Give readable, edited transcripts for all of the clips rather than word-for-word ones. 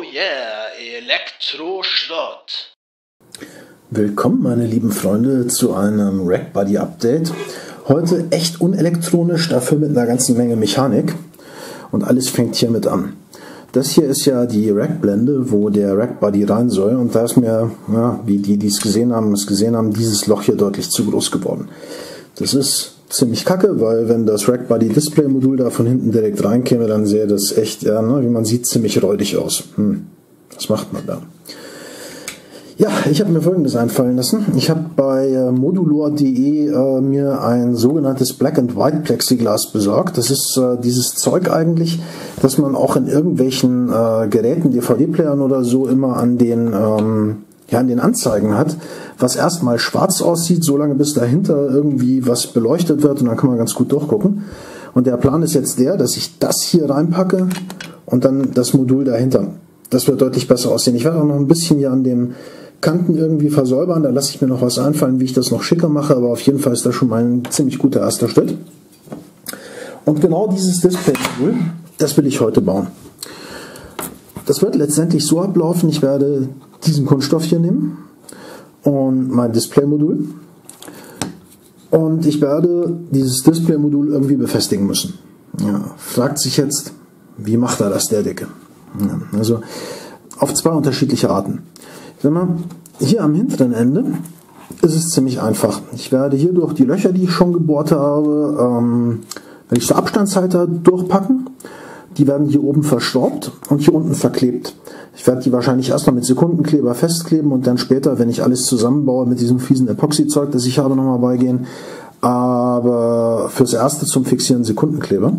yeah, Elektroschrott. Willkommen meine lieben Freunde zu einem Rack Buddy Update. Heute echt unelektronisch, dafür mit einer ganzen Menge Mechanik. Und alles fängt hiermit an. Das hier ist ja die Rackblende, wo der Rack Buddy rein soll. Und da ist mir, ja, wie die es gesehen haben, dieses Loch hier deutlich zu groß geworden. Das ist ziemlich kacke, weil wenn das Rack Buddy Display Modul da von hinten direkt reinkäme, dann sähe das echt, ja, ne, wie man sieht, ziemlich räudig aus. Was macht man da? Ja, ich habe mir Folgendes einfallen lassen. Ich habe bei modulor.de mir ein sogenanntes Black and White Plexiglas besorgt. Das ist dieses Zeug eigentlich, das man auch in irgendwelchen Geräten, DVD-Playern oder so immer an den Anzeigen hat, was erstmal schwarz aussieht, solange bis dahinter irgendwie was beleuchtet wird und dann kann man ganz gut durchgucken. Und der Plan ist jetzt der, dass ich das hier reinpacke und dann das Modul dahinter. Das wird deutlich besser aussehen. Ich werde auch noch ein bisschen hier an den Kanten irgendwie versäubern, da lasse ich mir noch was einfallen, wie ich das noch schicker mache, aber auf jeden Fall ist das schon mal ein ziemlich guter erster Schritt. Und genau dieses Display-Modul, das will ich heute bauen. Das wird letztendlich so ablaufen, ich werde diesen Kunststoff hier nehmen und mein Display-Modul und ich werde dieses Display-Modul irgendwie befestigen müssen. Ja, fragt sich jetzt, wie macht er das, der Dicke? Ja, also auf zwei unterschiedliche Arten. Hier am hinteren Ende ist es ziemlich einfach. Ich werde hier durch die Löcher, die ich schon gebohrt habe, werde ich so Abstandshalter durchpacken. Die werden hier oben verschraubt und hier unten verklebt. Ich werde die wahrscheinlich erstmal mit Sekundenkleber festkleben und dann später, wenn ich alles zusammenbaue, mit diesem fiesen Epoxy-Zeug, das ich habe, nochmal beigehen. Aber fürs Erste zum Fixieren Sekundenkleber.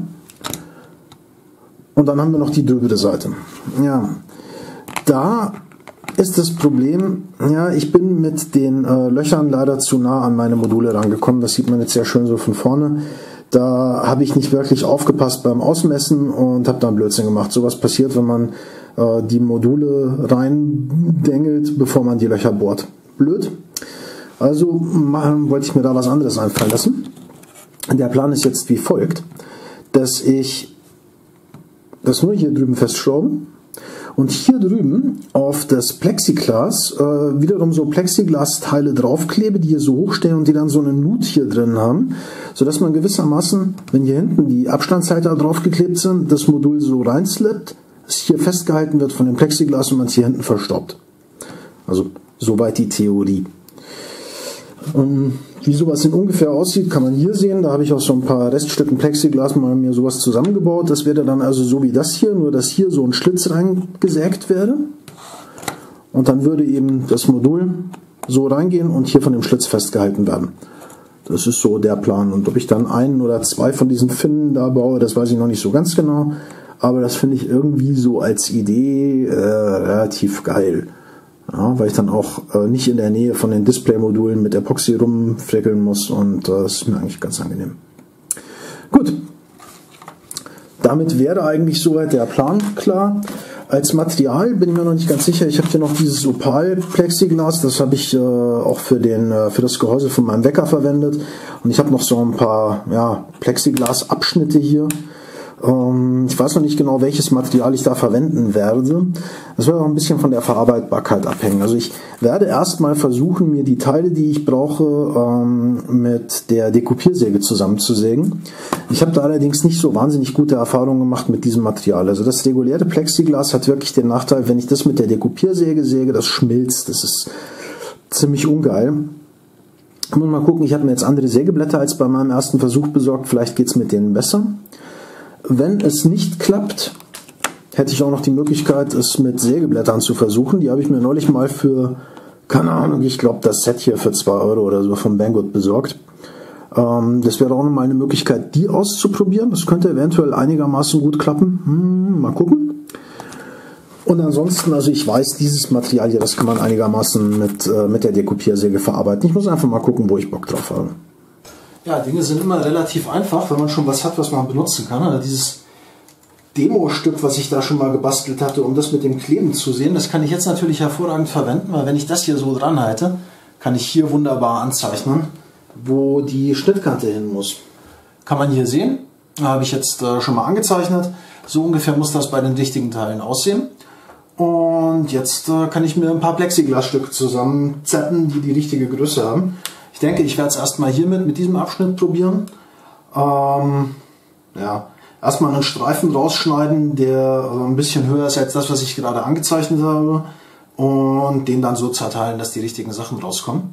Und dann haben wir noch die drübere Seite. Ja, da ist das Problem, ja, ich bin mit den Löchern leider zu nah an meine Module rangekommen. Das sieht man jetzt sehr schön so von vorne. Da habe ich nicht wirklich aufgepasst beim Ausmessen und habe dann Blödsinn gemacht. Sowas passiert, wenn man die Module reindengelt, bevor man die Löcher bohrt. Blöd. Also wollte ich mir da was anderes einfallen lassen. Der Plan ist jetzt wie folgt, dass ich das nur hier drüben festschraube und hier drüben auf das Plexiglas wiederum so Plexiglas-Teile draufklebe, die hier so hochstehen und die dann so eine Nut hier drin haben, sodass man gewissermaßen, wenn hier hinten die Abstandshalter draufgeklebt sind, das Modul so reinslippt, es hier festgehalten wird von dem Plexiglas und man es hier hinten verstaubt. Also soweit die Theorie. Wie sowas in ungefähr aussieht, kann man hier sehen. Da habe ich auch so ein paar Reststücken Plexiglas mal mir sowas zusammengebaut. Das wäre dann also so wie das hier, nur dass hier so ein Schlitz reingesägt werde. Und dann würde eben das Modul so reingehen und hier von dem Schlitz festgehalten werden. Das ist so der Plan. Und ob ich dann einen oder zwei von diesen Finnen da baue, das weiß ich noch nicht so ganz genau. Aber das finde ich irgendwie so als Idee relativ geil. Ja, weil ich dann auch nicht in der Nähe von den Display-Modulen mit Epoxy rumfrickeln muss und das ist mir eigentlich ganz angenehm. Gut, damit wäre eigentlich soweit der Plan klar. Als Material bin ich mir noch nicht ganz sicher. Ich habe hier noch dieses Opal-Plexiglas, das habe ich auch für das Gehäuse von meinem Wecker verwendet. Und ich habe noch so ein paar Plexiglas-Abschnitte hier. Ich weiß noch nicht genau, welches Material ich da verwenden werde. Das wird auch ein bisschen von der Verarbeitbarkeit abhängen. Also ich werde erstmal versuchen, mir die Teile, die ich brauche, mit der Dekupiersäge zusammenzusägen. Ich habe da allerdings nicht so wahnsinnig gute Erfahrungen gemacht mit diesem Material. Also das reguläre Plexiglas hat wirklich den Nachteil, wenn ich das mit der Dekupiersäge säge, das schmilzt. Das ist ziemlich ungeil. Ich muss mal gucken, ich habe mir jetzt andere Sägeblätter als bei meinem ersten Versuch besorgt. Vielleicht geht es mit denen besser. Wenn es nicht klappt, hätte ich auch noch die Möglichkeit, es mit Sägeblättern zu versuchen. Die habe ich mir neulich mal für, keine Ahnung, ich glaube das Set hier für 2 € oder so von Banggood besorgt. Das wäre auch nochmal eine Möglichkeit, die auszuprobieren. Das könnte eventuell einigermaßen gut klappen. Mal gucken. Und ansonsten, also ich weiß, dieses Material hier, das kann man einigermaßen mit der Dekupiersäge verarbeiten. Ich muss einfach mal gucken, wo ich Bock drauf habe. Ja, Dinge sind immer relativ einfach, wenn man schon was hat, was man benutzen kann. Also dieses Demo-Stück, was ich da schon mal gebastelt hatte, um das mit dem Kleben zu sehen, das kann ich jetzt natürlich hervorragend verwenden, weil wenn ich das hier so dran halte, kann ich hier wunderbar anzeichnen, wo die Schnittkante hin muss. Kann man hier sehen, habe ich jetzt schon mal angezeichnet. So ungefähr muss das bei den wichtigen Teilen aussehen. Und jetzt kann ich mir ein paar Plexiglasstücke zusammenzetten, die die richtige Größe haben. Ich denke, ich werde es erstmal hiermit mit diesem Abschnitt probieren. Ja, erstmal einen Streifen rausschneiden, der ein bisschen höher ist als das, was ich gerade angezeichnet habe. Und den dann so zerteilen, dass die richtigen Sachen rauskommen.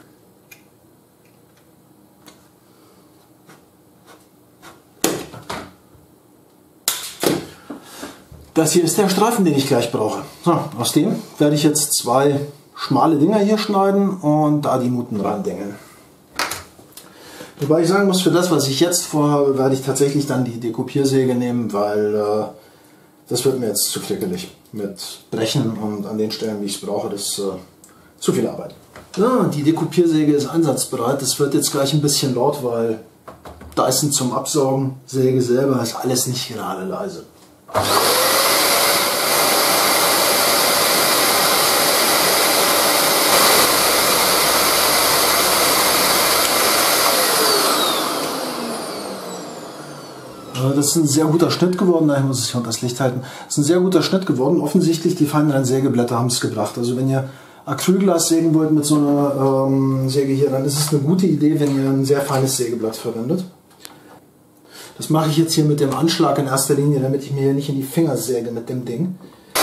Das hier ist der Streifen, den ich gleich brauche. So, aus dem werde ich jetzt 2 schmale Dinger hier schneiden und da die Nuten reindengeln. Wobei ich sagen muss, für das, was ich jetzt vorhabe, werde ich tatsächlich dann die Dekopiersäge nehmen, weil das wird mir jetzt zu frickelig. Mit Brechen und an den Stellen, wie ich es brauche, das ist zu viel Arbeit. Ja, die Dekopiersäge ist einsatzbereit. Das wird jetzt gleich ein bisschen laut, weil Dyson zum Absaugen, Säge selber ist alles nicht gerade leise. Das ist ein sehr guter Schnitt geworden, ich muss es hier unter das Licht halten. Das ist ein sehr guter Schnitt geworden. Offensichtlich, die feineren Sägeblätter haben es gebracht. Also wenn ihr Acrylglas sägen wollt mit so einer Säge hier, dann ist es eine gute Idee, wenn ihr ein sehr feines Sägeblatt verwendet. Das mache ich jetzt hier mit dem Anschlag in erster Linie, damit ich mir hier nicht in die Finger säge mit dem Ding.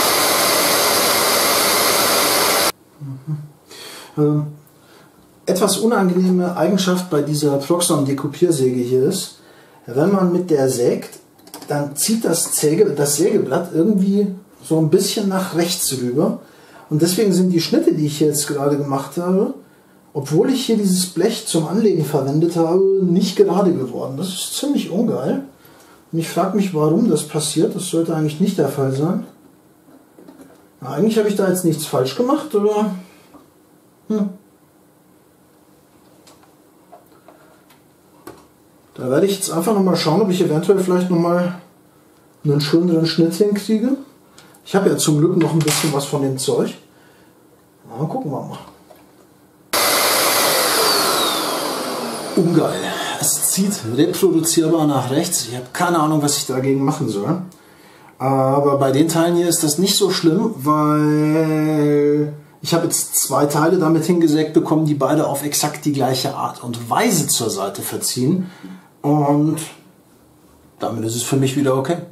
Etwas unangenehme Eigenschaft bei dieser Proxxon-Dekopiersäge hier ist, wenn man mit der sägt, dann zieht das Sägeblatt irgendwie so ein bisschen nach rechts rüber. Und deswegen sind die Schnitte, die ich hier jetzt gerade gemacht habe, obwohl ich hier dieses Blech zum Anlegen verwendet habe, nicht gerade geworden. Das ist ziemlich ungeil. Und ich frage mich, warum das passiert. Das sollte eigentlich nicht der Fall sein. Na, eigentlich habe ich da jetzt nichts falsch gemacht, oder? Da werde ich jetzt einfach nochmal schauen, ob ich eventuell vielleicht nochmal einen schöneren Schnitt hinkriege. Ich habe ja zum Glück noch ein bisschen was von dem Zeug. Na, gucken wir mal. Ungeil. Es zieht reproduzierbar nach rechts. Ich habe keine Ahnung, was ich dagegen machen soll. Aber bei den Teilen hier ist das nicht so schlimm, weil ich habe jetzt 2 Teile damit hingesägt bekommen, die beide auf exakt die gleiche Art und Weise zur Seite verziehen. Und damit ist es für mich wieder okay.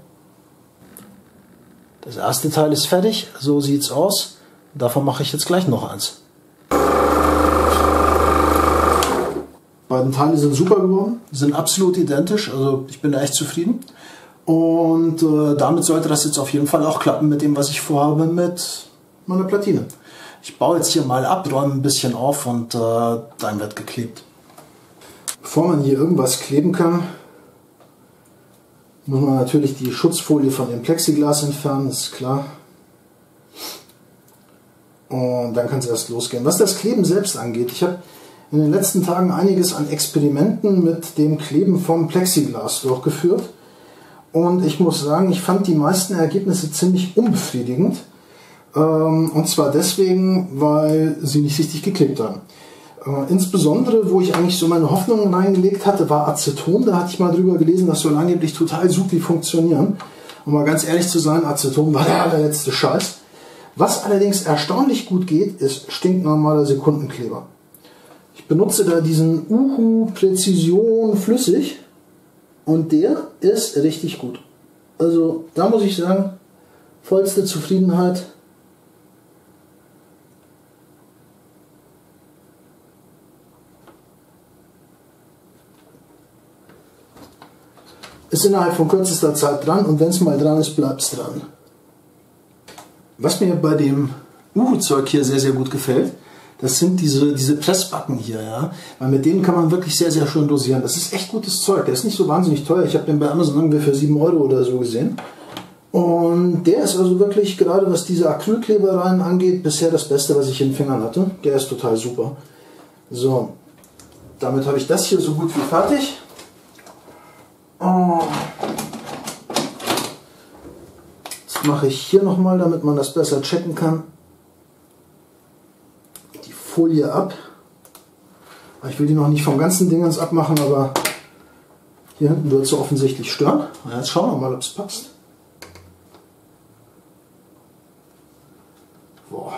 Das erste Teil ist fertig, so sieht es aus. Davon mache ich jetzt gleich noch eins. Beiden Teile sind super geworden, sind absolut identisch, also ich bin da echt zufrieden. Und damit sollte das jetzt auf jeden Fall auch klappen mit dem, was ich vorhabe mit meiner Platine. Ich baue jetzt hier mal ab, räume ein bisschen auf und dann wird geklebt. Bevor man hier irgendwas kleben kann, muss man natürlich die Schutzfolie von dem Plexiglas entfernen, ist klar. Und dann kann es erst losgehen. Was das Kleben selbst angeht, ich habe in den letzten Tagen einiges an Experimenten mit dem Kleben vom Plexiglas durchgeführt. Und ich muss sagen, ich fand die meisten Ergebnisse ziemlich unbefriedigend. Und zwar deswegen, weil sie nicht richtig geklebt haben. Insbesondere, wo ich eigentlich so meine Hoffnungen reingelegt hatte, war Aceton. Da hatte ich mal drüber gelesen, das soll angeblich total super funktionieren. Um mal ganz ehrlich zu sein, Aceton war der allerletzte Scheiß. Was allerdings erstaunlich gut geht, ist stinknormaler Sekundenkleber. Ich benutze da diesen Uhu Präzision Flüssig und der ist richtig gut. Also da muss ich sagen, vollste Zufriedenheit. Ist innerhalb von kürzester Zeit dran und wenn es mal dran ist, bleibt es dran. Was mir bei dem Uhu-Zeug hier sehr, sehr gut gefällt, das sind diese Pressbacken hier, ja. Weil mit denen kann man wirklich sehr, sehr schön dosieren. Das ist echt gutes Zeug. Der ist nicht so wahnsinnig teuer. Ich habe den bei Amazon ungefähr für 7 € oder so gesehen. Und der ist also wirklich, gerade was diese Acrylklebereien angeht, bisher das Beste, was ich in den Fingern hatte. Der ist total super. So, damit habe ich das hier so gut wie fertig. Jetzt mache ich hier nochmal, damit man das besser checken kann, die Folie ab. Ich will die noch nicht vom ganzen Dingens abmachen, aber hier hinten wird es so offensichtlich stören. Jetzt schauen wir mal, ob es passt. Boah.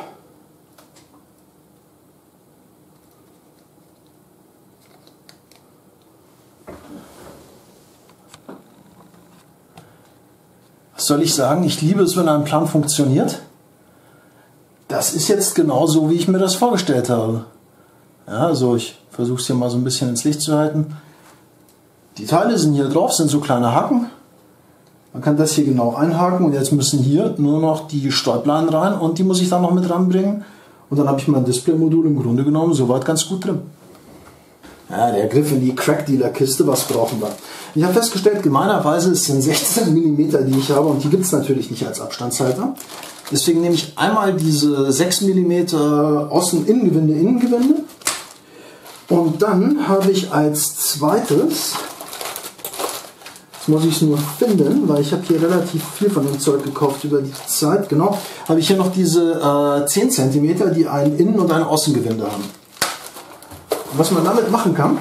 Was soll ich sagen? Ich liebe es, wenn ein Plan funktioniert. Das ist jetzt genau so, wie ich mir das vorgestellt habe. Ja, also ich versuche es hier mal so ein bisschen ins Licht zu halten. Die Teile sind hier drauf, sind so kleine Haken. Man kann das hier genau einhaken und jetzt müssen hier nur noch die Stäublein rein und die muss ich dann noch mit ranbringen. Und dann habe ich mein Displaymodul im Grunde genommen soweit ganz gut drin. Ja, der Griff in die Crack-Dealer-Kiste, was brauchen wir? Ich habe festgestellt, gemeinerweise es sind 16 mm, die ich habe und die gibt es natürlich nicht als Abstandshalter. Deswegen nehme ich einmal diese 6 mm Außen-Innengewinde. Und dann habe ich als zweites, jetzt muss ich es nur finden, weil ich habe hier relativ viel von dem Zeug gekauft über die Zeit, genau, habe ich hier noch diese 10 cm, die ein Innen- und ein Außengewinde haben. Und was man damit machen kann,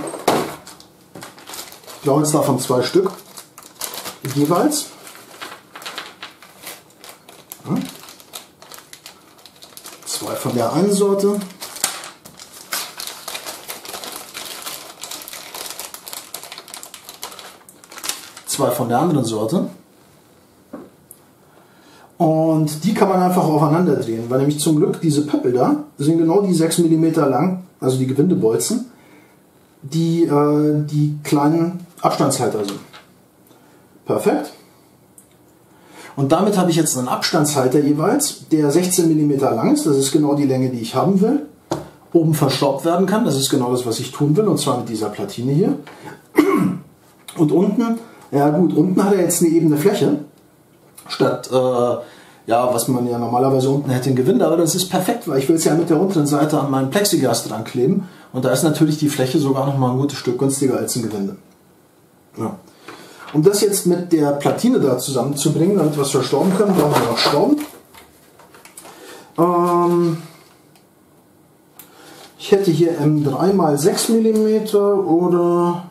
ich brauche jetzt davon 2 Stück jeweils. Ja. 2 von der einen Sorte. Zwei von der anderen Sorte. Und die kann man einfach aufeinander drehen, weil nämlich zum Glück diese Pöppel da sind genau die 6 mm lang, also die Gewindebolzen, die die kleinen Abstandshalter sind. Perfekt. Und damit habe ich jetzt einen Abstandshalter jeweils, der 16 mm lang ist, das ist genau die Länge, die ich haben will, oben verschraubt werden kann, das ist genau das, was ich tun will, und zwar mit dieser Platine hier. Und unten, ja gut, unten hat er jetzt eine ebene Fläche, statt, ja, was man ja normalerweise unten hätte, ein Gewinde, aber das ist perfekt, weil ich will es ja mit der unteren Seite an meinen Plexiglas dran kleben und da ist natürlich die Fläche sogar noch mal ein gutes Stück günstiger als ein Gewinde. Ja. Um das jetzt mit der Platine da zusammenzubringen, damit wir es verstauben können, brauchen wir noch Schrauben. Ich hätte hier M3 x 6 mm oder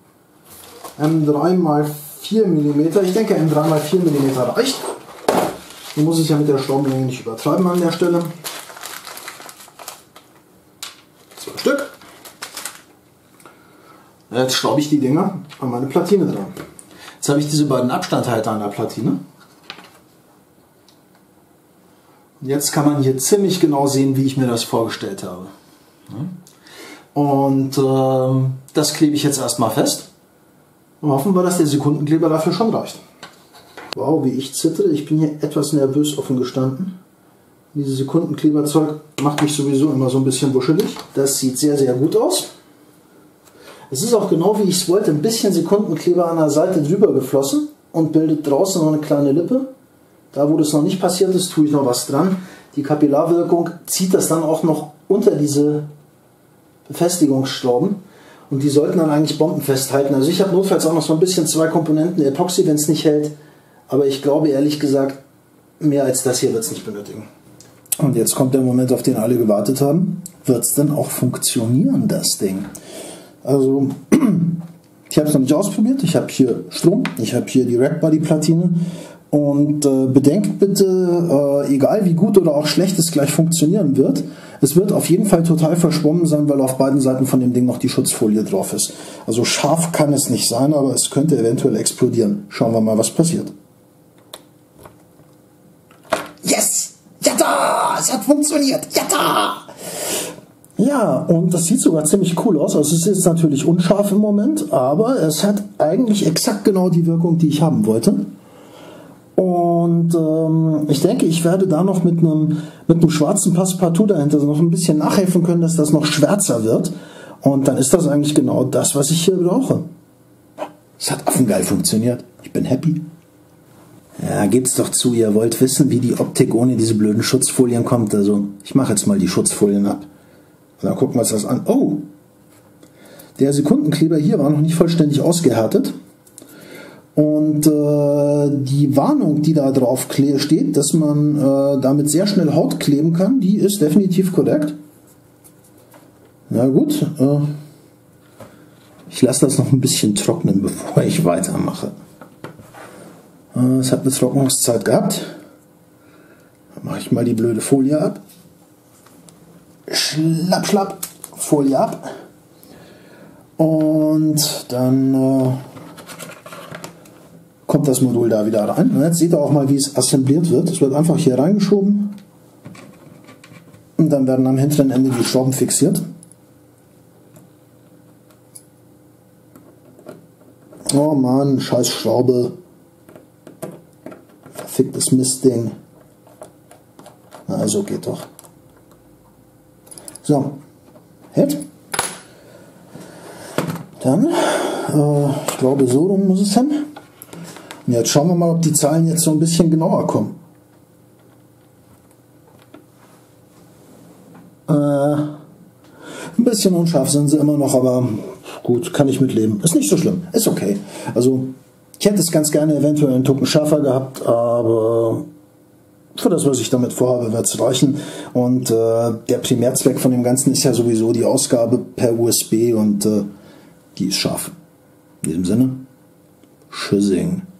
M3 x 4 mm. Ich denke M3 x 4 mm reicht. Hier muss ich ja mit der Schraubenlänge nicht übertreiben an der Stelle. 2 Stück. Jetzt schraube ich die Dinger an meine Platine dran. Jetzt habe ich diese beiden Abstandhalter an der Platine. Und jetzt kann man hier ziemlich genau sehen, wie ich mir das vorgestellt habe. Und das klebe ich jetzt erstmal fest. Und hoffen wir, dass der Sekundenkleber dafür schon reicht. Wow, wie ich zittere. Ich bin hier etwas nervös offen gestanden. Dieses Sekundenkleberzeug macht mich sowieso immer so ein bisschen wuschelig. Das sieht sehr, sehr gut aus. Es ist auch genau wie ich es wollte, ein bisschen Sekundenkleber an der Seite drüber geflossen und bildet draußen noch eine kleine Lippe. Da, wo das noch nicht passiert ist, tue ich noch was dran. Die Kapillarwirkung zieht das dann auch noch unter diese Befestigungsschrauben und die sollten dann eigentlich bombenfest halten. Also ich habe notfalls auch noch so ein bisschen 2 Komponenten Epoxy, wenn es nicht hält, aber ich glaube ehrlich gesagt, mehr als das hier wird es nicht benötigen. Und jetzt kommt der Moment, auf den alle gewartet haben. Wird es denn auch funktionieren, das Ding? Also, ich habe es noch nicht ausprobiert. Ich habe hier Strom, ich habe hier die Rackbody-Platine und bedenkt bitte, egal wie gut oder auch schlecht es gleich funktionieren wird, es wird auf jeden Fall total verschwommen sein, weil auf beiden Seiten von dem Ding noch die Schutzfolie drauf ist. Also scharf kann es nicht sein, aber es könnte eventuell explodieren. Schauen wir mal, was passiert. Yes! Jatta! Es hat funktioniert! Jatta! Ja, und das sieht sogar ziemlich cool aus. Also es ist natürlich unscharf im Moment, aber es hat eigentlich exakt genau die Wirkung, die ich haben wollte. Und ich denke, ich werde da noch mit einem schwarzen Passepartout dahinter noch ein bisschen nachhelfen können, dass das noch schwärzer wird. Und dann ist das eigentlich genau das, was ich hier brauche. Es hat affengeil funktioniert. Ich bin happy. Ja, gebt's doch zu, ihr wollt wissen, wie die Optik ohne diese blöden Schutzfolien kommt. Also ich mache jetzt mal die Schutzfolien ab. Und dann gucken wir uns das an. Oh, der Sekundenkleber hier war noch nicht vollständig ausgehärtet. Und die Warnung, die da drauf steht, dass man damit sehr schnell Haut kleben kann, die ist definitiv korrekt. Na gut, ich lasse das noch ein bisschen trocknen, bevor ich weitermache. Es hat eine Trocknungszeit gehabt. mache ich mal die blöde Folie ab. Schlapp, schlapp, Folie ab. Und dann kommt das Modul da wieder rein. Und jetzt seht ihr auch mal, wie es assembliert wird. Es wird einfach hier reingeschoben. Und dann werden am hinteren Ende die Schrauben fixiert. Oh Mann, scheiß Schraube. Verficktes Mistding. Na, also geht doch. So. Hält. Dann, ich glaube, so rum muss es hin. Und jetzt schauen wir mal, ob die Zahlen jetzt so ein bisschen genauer kommen. Ein bisschen unscharf sind sie immer noch, aber gut, kann ich mitleben. Ist nicht so schlimm, ist okay. Also, ich hätte es ganz gerne eventuell einen Tucken schärfer gehabt, aber für das, was ich damit vorhabe, wird es reichen. Und der Primärzweck von dem Ganzen ist ja sowieso die Ausgabe per USB und die ist scharf. In diesem Sinne, Tschüssing.